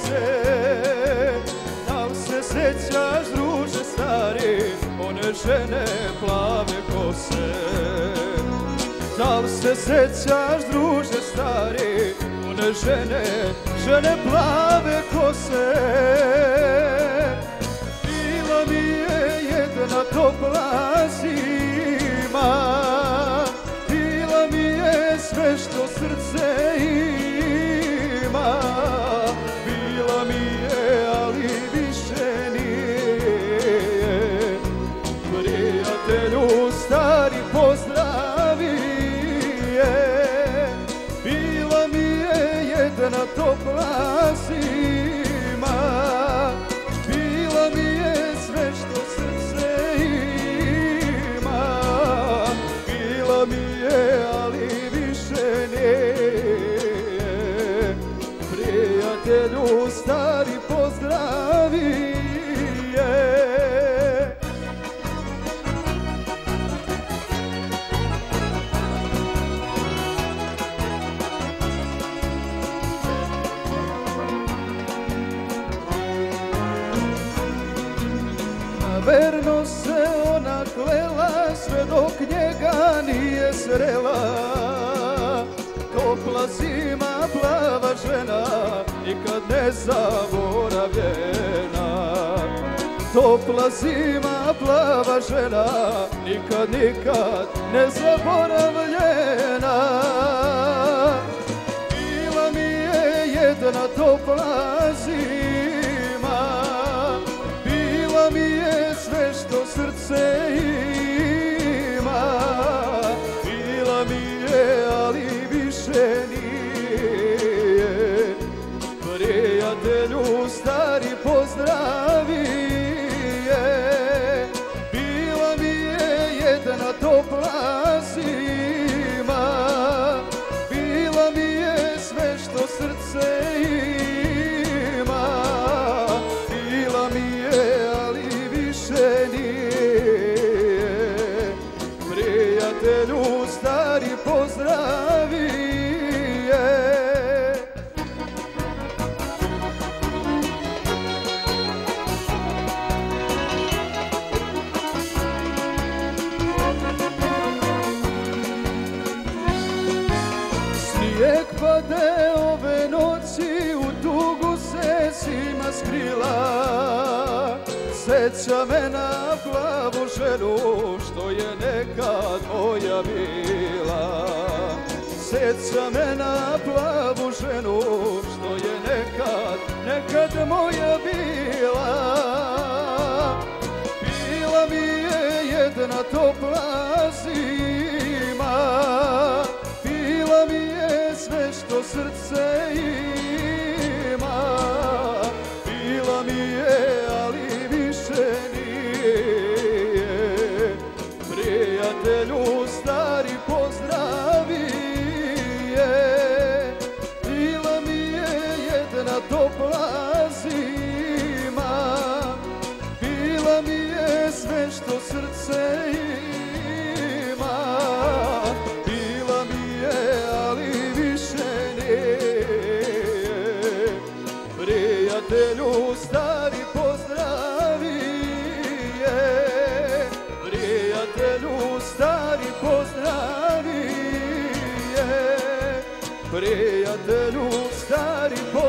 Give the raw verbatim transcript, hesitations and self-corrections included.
više. Da li se sjećaš, druže stari, one žene plave kose? Da li se sjećaš, druže stari, one žene, žene plave kose? Bila mi je jedna topla zima, bila mi je sve što srce ima. Bila mi je, ali više nije. Prijatelju stari, pozdravi je. Bila mi je jedna topla zima, bila mi je sve što srce ima. Bila mi je, ali više nije. Prijatelju stari, pozdravi je. Verno se ona klela, sve dok njega nije srela. Topla zima, plava žena, nikad ne zaboravljena. Topla zima, plava žena, nikad, nikad ne zaboravljena. Bila mi je jedna topla zima, bila mi je sve što srce ima. Bila mi je, ali više nije. Prijatelju stari, pozdravi je. Bila mi je jedna topla zima, bila mi je sve što srce ima. Bila mi je, ali više nije. Prijatelju stari, pozdravi je. Snijeg pade ove noći, u tugu se zima skrila. Sjeća me na plavu ženu, što je nekad moja bila. Sjeća me na plavu ženu, što je nekad, nekad moja bila. Bila mi je jedna topla zima, bila mi je sve što srce ima. Bila mi je, ali više nije. Prijatelju stari, pozdravi je. Bila mi je jedna topla zima, bila mi je sve što srce ima. Bila mi je, ali više nije. Prijatelju stari, pozdravi je. Prijatelju stari, pozdravi je. Prijatelju stari, pozdravi je.